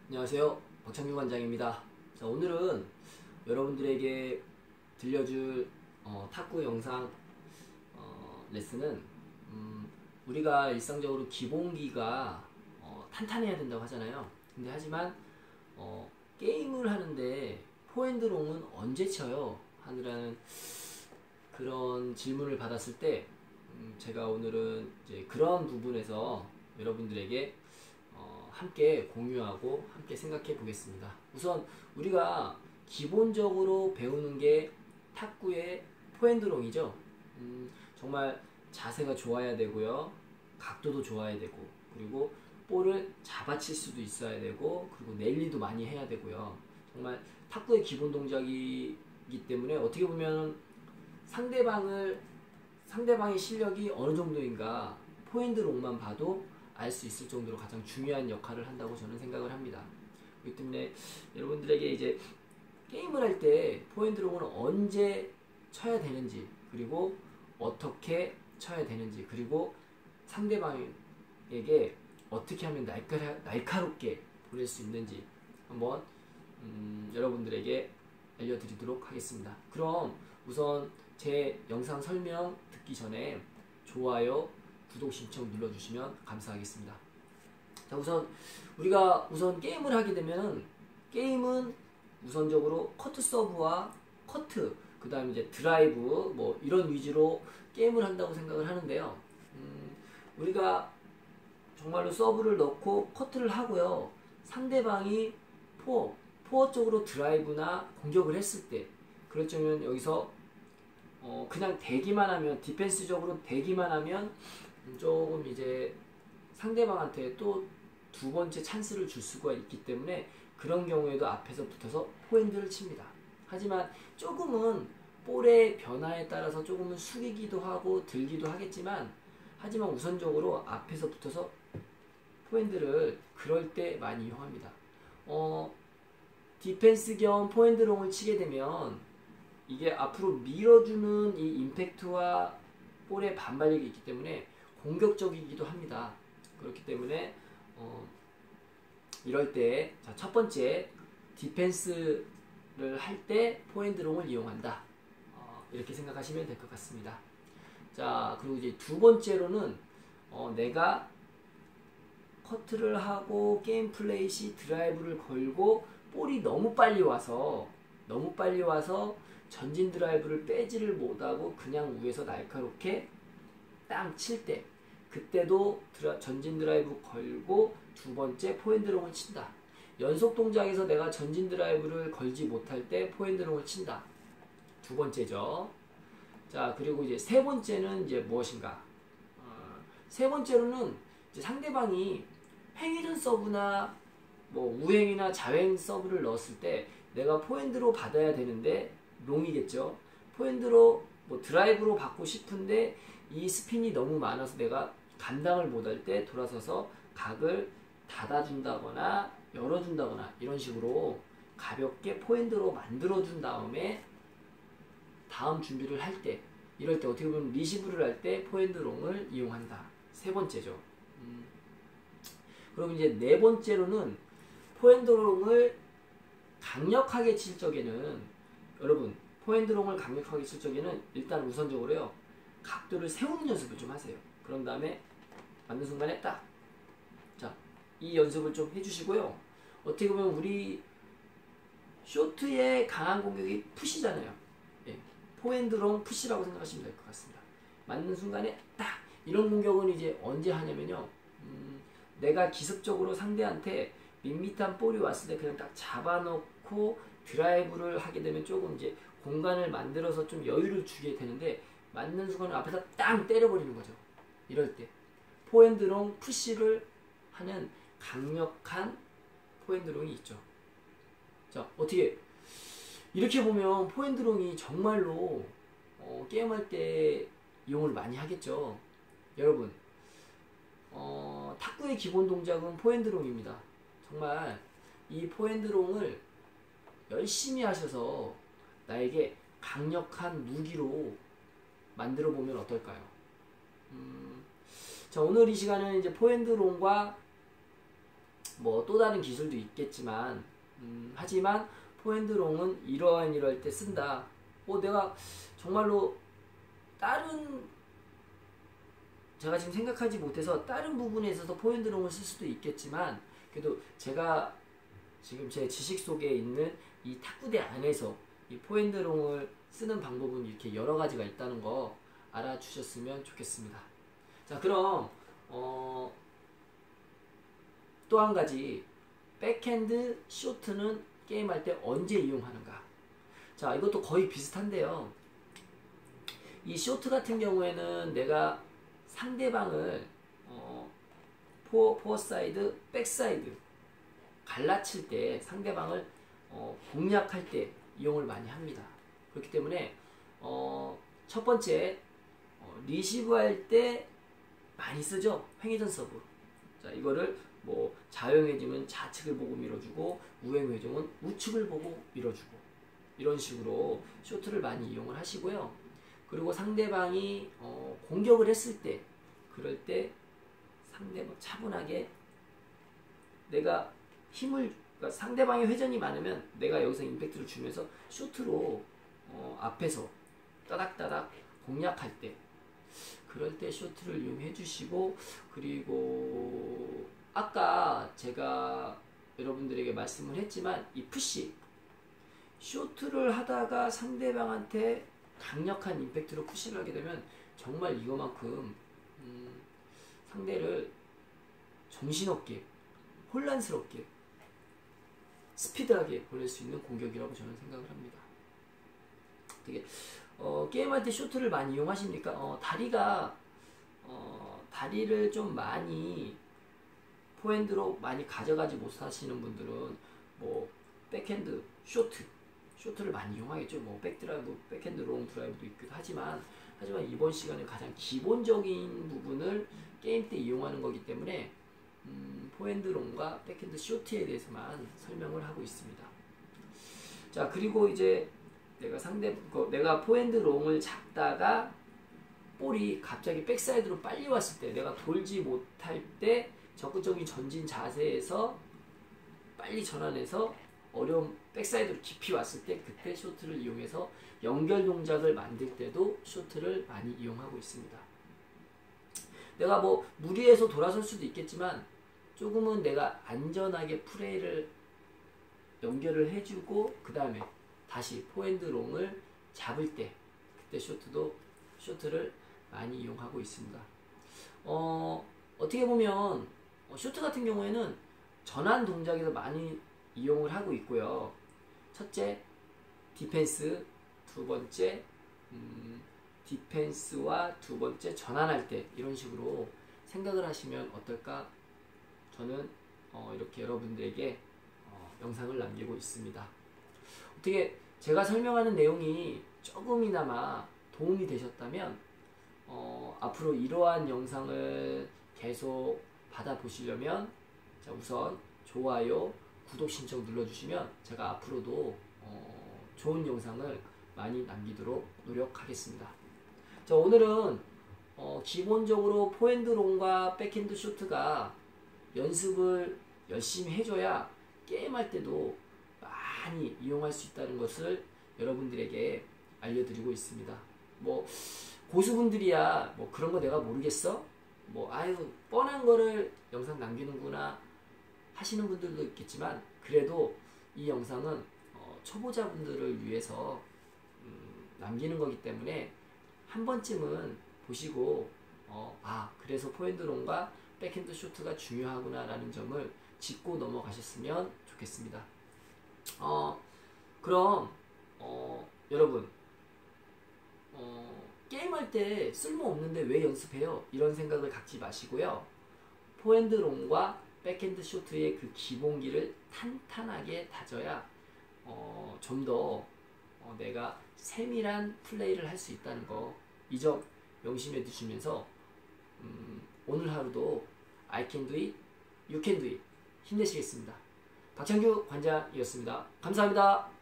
안녕하세요. 박창규 관장입니다. 자, 오늘은 여러분들에게 들려줄 탁구 영상 레슨은 우리가 일상적으로 기본기가 탄탄해야 된다고 하잖아요. 근데 하지만 게임을 하는데 포핸드롱은 언제 쳐요? 하느라는 그런 질문을 받았을 때 제가 오늘은 이제 그런 부분에서 여러분들에게 함께 공유하고 함께 생각해 보겠습니다. 우선 우리가 기본적으로 배우는 게 탁구의 포핸드롱이죠. 정말 자세가 좋아야 되고요, 각도도 좋아야 되고, 그리고 볼을 잡아칠 수도 있어야 되고, 그리고 랠리도 많이 해야 되고요. 정말 탁구의 기본 동작이기 때문에 어떻게 보면 상대방의 실력이 어느 정도인가 포핸드롱만 봐도 알 수 있을 정도로 가장 중요한 역할을 한다고 저는 생각을 합니다. 그렇기 때문에 여러분들에게 이제 게임을 할 때 포핸드롱을 언제 쳐야 되는지, 그리고 어떻게 쳐야 되는지, 그리고 상대방에게 어떻게 하면 날카롭게 보낼 수 있는지 한번 여러분들에게 알려드리도록 하겠습니다. 그럼 우선 제 영상 설명 듣기 전에 좋아요, 구독 신청 눌러주시면 감사하겠습니다. 자, 우리가 게임을 하게 되면 게임은 우선적으로 커트 서브와 커트, 그 다음에 이제 드라이브 뭐 이런 위주로 게임을 한다고 생각을 하는데요. 우리가 정말로 서브를 넣고 커트를 하고요, 상대방이 포어 쪽으로 드라이브나 공격을 했을 때, 그렇다면 여기서 그냥 대기만 하면, 디펜스적으로 대기만 하면 조금 이제 상대방한테 또 두 번째 찬스를 줄 수가 있기 때문에 그런 경우에도 앞에서 붙어서 포핸드를 칩니다. 하지만 조금은 볼의 변화에 따라서 조금은 숙이기도 하고 들기도 하겠지만, 하지만 우선적으로 앞에서 붙어서 포핸드를 그럴 때 많이 이용합니다. 디펜스 겸 포핸드롱을 치게 되면 이게 앞으로 밀어주는 이 임팩트와 볼의 반발력이 있기 때문에 공격적이기도 합니다. 그렇기 때문에 이럴 때, 자, 첫 번째 디펜스를 할 때 포핸드롱을 이용한다, 이렇게 생각하시면 될 것 같습니다. 자, 그리고 이제 두 번째로는 내가 커트를 하고 게임 플레이 시 드라이브를 걸고 볼이 너무 빨리 와서 전진 드라이브를 빼지를 못하고 그냥 위에서 날카롭게 땅 칠 때, 그때도 전진 드라이브 걸고 두 번째 포핸드롱을 친다. 연속 동작에서 내가 전진 드라이브를 걸지 못할 때 포핸드롱을 친다. 두 번째죠. 자, 그리고 이제 세 번째는 이제 무엇인가? 세 번째로는 이제 상대방이 횡회전 서브나 뭐 우행이나 자행 서브를 넣었을 때 내가 포핸드로 받아야 되는데 롱이겠죠. 포핸드로 뭐 드라이브로 받고 싶은데 이 스핀이 너무 많아서 내가 감당을 못할 때 돌아서서 각을 닫아준다거나 열어준다거나 이런 식으로 가볍게 포핸드로 만들어준 다음에 다음 준비를 할 때, 이럴 때 어떻게 보면 리시브를 할 때 포핸드롱을 이용한다. 세 번째죠. 그리고 이제 네 번째로는 포핸드롱을 강력하게 칠 적에는, 여러분 포핸드롱을 강력하게 칠 적에는 일단 우선적으로요, 각도를 세우는 연습을 좀 하세요. 그런 다음에 맞는 순간에 딱, 자, 이 연습을 좀 해주시고요. 어떻게 보면 우리 쇼트의 강한 공격이 푸시잖아요. 예, 포핸드롱 푸시라고 생각하시면 될 것 같습니다. 맞는 순간에 딱, 이런 공격은 이제 언제 하냐면요, 내가 기습적으로 상대한테 밋밋한 볼이 왔을 때 그냥 딱 잡아놓고 드라이브를 하게 되면 조금 이제 공간을 만들어서 좀 여유를 주게 되는데, 맞는 순간에 앞에서 땅 때려버리는 거죠. 이럴 때 포핸드롱 푸시를 하는 강력한 포핸드롱이 있죠. 자, 어떻게 이렇게 보면 포핸드롱이 정말로 게임할 때 이용을 많이 하겠죠. 여러분, 탁구의 기본 동작은 포핸드롱입니다. 정말 이 포핸드롱을 열심히 하셔서 나에게 강력한 무기로 만들어 보면 어떨까요? 자, 오늘 이 시간은 이제 포핸드롱과 뭐 또 다른 기술도 있겠지만 하지만 포핸드롱은 이럴 때 쓴다. 내가 정말로 다른 제가 지금 생각하지 못해서 다른 부분에 있어서 포핸드롱을 쓸 수도 있겠지만 그래도 제가 지금 제 지식 속에 있는 이 탁구대 안에서 이 포핸드롱을 쓰는 방법은 이렇게 여러 가지가 있다는 거 알아주셨으면 좋겠습니다. 자, 그럼 또 한 가지, 백핸드 쇼트는 게임할 때 언제 이용하는가? 자, 이것도 거의 비슷한데요. 이 쇼트 같은 경우에는 내가 상대방을 포어사이드, 백사이드 갈라칠 때 상대방을 공략할 때 이용을 많이 합니다. 그렇기 때문에 첫 번째 리시브 할 때 많이 쓰죠. 횡회전 서브. 자, 이거를 뭐 좌횡회전은 좌측을 보고 밀어주고 우횡회전은 우측을 보고 밀어주고 이런 식으로 쇼트를 많이 이용을 하시고요. 그리고 상대방이 공격을 했을 때 그럴 때 상대방 차분하게 내가 힘을 그러니까 상대방의 회전이 많으면 내가 여기서 임팩트를 주면서 쇼트로 앞에서 따닥따닥 공략할 때 그럴 때 쇼트를 이용해 주시고 그리고 아까 제가 여러분들에게 말씀을 했지만 이 푸시 쇼트를 하다가 상대방한테 강력한 임팩트로 푸시를 하게 되면 정말 이거만큼 상대를 정신없게 혼란스럽게 스피드하게 보낼 수 있는 공격이라고 저는 생각을 합니다. 되게 게임할 때 쇼트를 많이 이용하십니까? 다리를 좀 많이 포핸드로 많이 가져가지 못하시는 분들은 뭐 백핸드 쇼트를 많이 이용하겠죠. 뭐 백드라이브, 백핸드 롱 드라이브도 있기도 하지만 이번 시간에 가장 기본적인 부분을 게임 때 이용하는 거기 때문에 포핸드 롱과 백핸드 쇼트에 대해서만 설명을 하고 있습니다. 자, 그리고 이제 내가 포핸드 롱을 잡다가 볼이 갑자기 백사이드로 빨리 왔을 때 내가 돌지 못할 때 적극적인 전진 자세에서 빨리 전환해서 어려운 백사이드로 깊이 왔을 때 그때 쇼트를 이용해서 연결 동작을 만들 때도 쇼트를 많이 이용하고 있습니다. 내가 뭐 무리해서 돌아설 수도 있겠지만 조금은 내가 안전하게 플레이를 연결을 해주고 그 다음에 다시 포핸드 롱을 잡을 때 그때 쇼트를 많이 이용하고 있습니다. 어떻게 보면 쇼트 같은 경우에는 전환 동작에서 많이 이용을 하고 있고요. 첫째, 디펜스, 두 번째, 디펜스와 두 번째 전환할 때 이런 식으로 생각을 하시면 어떨까? 저는 이렇게 여러분들에게 영상을 남기고 있습니다. 어떻게 제가 설명하는 내용이 조금이나마 도움이 되셨다면 앞으로 이러한 영상을 계속 받아보시려면 자, 우선 좋아요, 구독 신청 눌러주시면 제가 앞으로도 좋은 영상을 많이 남기도록 노력하겠습니다. 자, 오늘은 기본적으로 포핸드 롱과 백핸드 쇼트가 연습을 열심히 해줘야 게임할 때도 많이 이용할 수 있다는 것을 여러분들에게 알려드리고 있습니다. 뭐 고수분들이야 뭐 그런 거 내가 모르겠어? 뭐 아유 뻔한 거를 영상 남기는구나 하시는 분들도 있겠지만 그래도 이 영상은 초보자분들을 위해서 남기는 거기 때문에 한 번쯤은 보시고 그래서 포핸드롱과 백핸드 쇼트가 중요하구나 라는 점을 짚고 넘어가셨으면 좋겠습니다. 그럼 여러분 게임할 때 쓸모없는데 왜 연습해요? 이런 생각을 갖지 마시고요. 포핸드롱과 백핸드 쇼트의 그 기본기를 탄탄하게 다져야 좀 더 내가 세밀한 플레이를 할 수 있다는 거 이 점 명심해 두시면서 오늘 하루도 I can do it, you can do it 힘내시겠습니다. 박창규 관장이었습니다. 감사합니다.